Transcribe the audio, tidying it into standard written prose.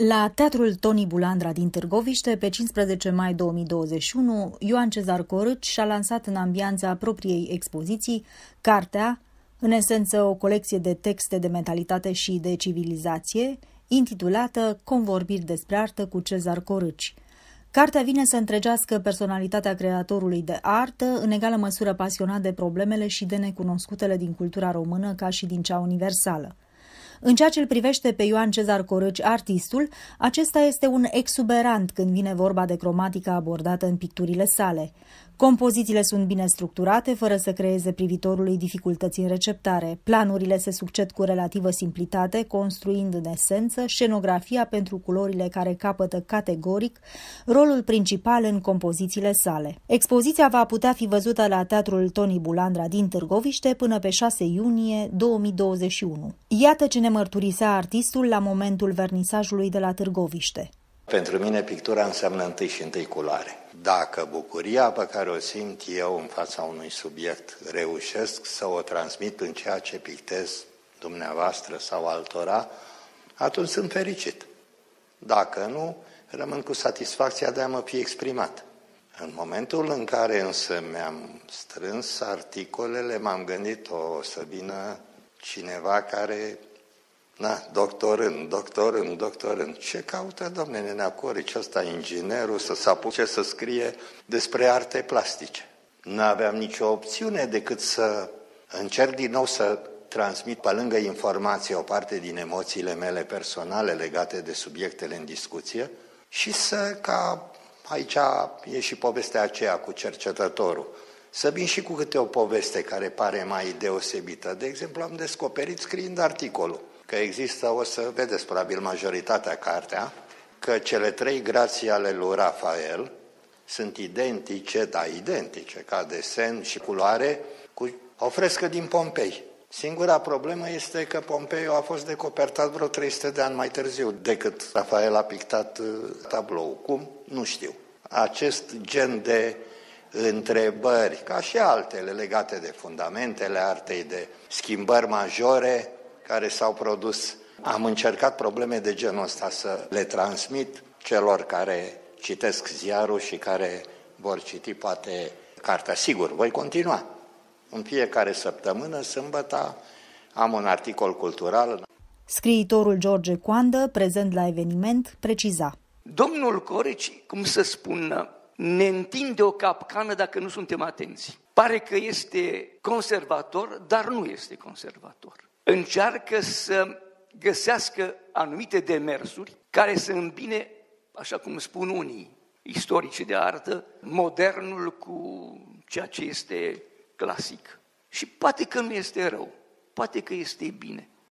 La Teatrul Toni Bulandra din Târgoviște, pe 15 mai 2021, Ioan Cezar Corâci și-a lansat în ambianța propriei expoziții cartea, în esență o colecție de texte de mentalitate și de civilizație, intitulată Convorbiri despre artă cu Cezar Corâci. Cartea vine să întregească personalitatea creatorului de artă, în egală măsură pasionat de problemele și de necunoscutele din cultura română ca și din cea universală. În ceea ce îl privește pe Ioan Cezar Corâci, artistul, acesta este un exuberant când vine vorba de cromatica abordată în picturile sale. Compozițiile sunt bine structurate, fără să creeze privitorului dificultăți în receptare. Planurile se succed cu relativă simplitate, construind în esență scenografia pentru culorile care capătă categoric rolul principal în compozițiile sale. Expoziția va putea fi văzută la Teatrul Toni Bulandra din Târgoviște până pe 6 iunie 2021. Iată ce ne mărturisea artistul la momentul vernisajului de la Târgoviște. Pentru mine pictura înseamnă întâi și întâi culoare. Dacă bucuria pe care o simt eu în fața unui subiect reușesc să o transmit în ceea ce pictez dumneavoastră sau altora, atunci sunt fericit. Dacă nu, rămân cu satisfacția de a mă fi exprimat. În momentul în care însă mi-am strâns articolele, m-am gândit, o să vină cineva care... doctorând. Ce caută, domnule Nenea Corâci, ăsta inginerul, să se apuce să scrie despre arte plastice? N-aveam nicio opțiune decât să încerc din nou să transmit pe lângă informație o parte din emoțiile mele personale legate de subiectele în discuție și ca aici e și povestea aceea cu cercetătorul, să vin și cu câte o poveste care pare mai deosebită. De exemplu, am descoperit scriind articolul că există, o să vedeți probabil majoritatea cartea, că cele 3 grații ale lui Rafael sunt identice ca desen și culoare cu o frescă din Pompei. Singura problemă este că Pompeiul a fost decopertat vreo 300 de ani mai târziu decât Rafael a pictat tabloul. Cum? Nu știu. Acest gen de întrebări, ca și altele legate de fundamentele artei, de schimbări majore care s-au produs. Am încercat probleme de genul ăsta să le transmit celor care citesc ziarul și care vor citi poate cartea. Sigur, voi continua. În fiecare săptămână, sâmbătă, am un articol cultural. Scriitorul George Coandă, prezent la eveniment, preciza. Domnul Corâci, cum să spun, ne întinde o capcană dacă nu suntem atenți. Pare că este conservator, dar nu este conservator. Încearcă să găsească anumite demersuri care să îmbine, așa cum spun unii istorici de artă, modernul cu ceea ce este clasic. Și poate că nu este rău, poate că este bine.